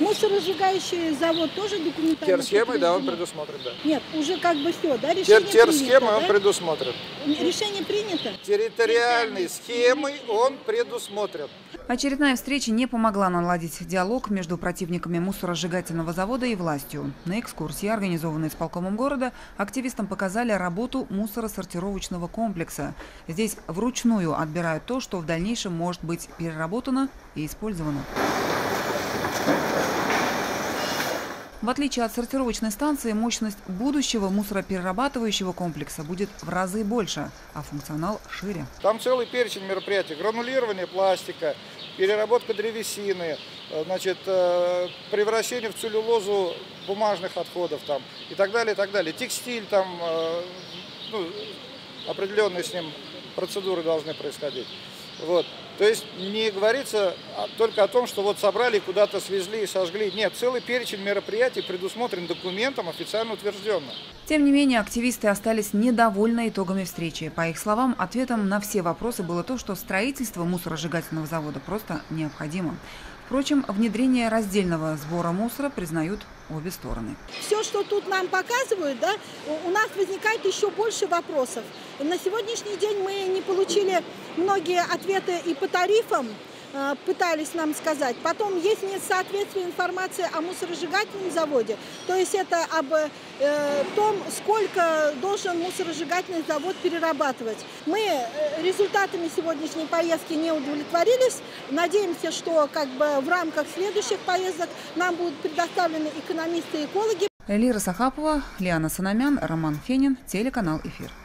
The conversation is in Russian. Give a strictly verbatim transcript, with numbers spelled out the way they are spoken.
Мусоросжигающий завод тоже документально? Терсхемой, да, он предусмотрен, да. Нет, уже как бы все, да, решение Тер, терсхемой принято, он да? предусмотрен. Решение принято? Территориальной схемой он предусмотрен. Очередная встреча не помогла наладить диалог между противниками мусоросжигательного завода и властью. На экскурсии, организованной исполкомом города, активистам показали работу мусоросортировочного комплекса. Здесь вручную отбирают то, что в дальнейшем может быть переработано и использовано. В отличие от сортировочной станции, мощность будущего мусороперерабатывающего комплекса будет в разы больше, а функционал шире. Там целый перечень мероприятий. Гранулирование пластика, переработка древесины, значит, превращение в целлюлозу бумажных отходов там, и так далее, и так далее. Текстиль, там, ну, определенные с ним процедуры должны происходить. Вот. То есть не говорится только о том, что вот собрали, куда-то свезли и сожгли. Нет, целый перечень мероприятий предусмотрен документом, официально утвержденным. Тем не менее, активисты остались недовольны итогами встречи. По их словам, ответом на все вопросы было то, что строительство мусоросжигательного завода просто необходимо. Впрочем, внедрение раздельного сбора мусора признают обе стороны. Все, что тут нам показывают, да, у нас возникает еще больше вопросов. На сегодняшний день мы не получили многие ответы и по тарифам, пытались нам сказать. Потом есть несоответствие информации о мусоросжигательном заводе. То есть это об э, том, сколько должен мусоросжигательный завод перерабатывать. Мы результатами сегодняшней поездки не удовлетворились. Надеемся, что как бы в рамках следующих поездок нам будут предоставлены экономисты и экологи. Элира Сахапова, Лиана Санамян, Роман Фенин, телеканал «Эфир».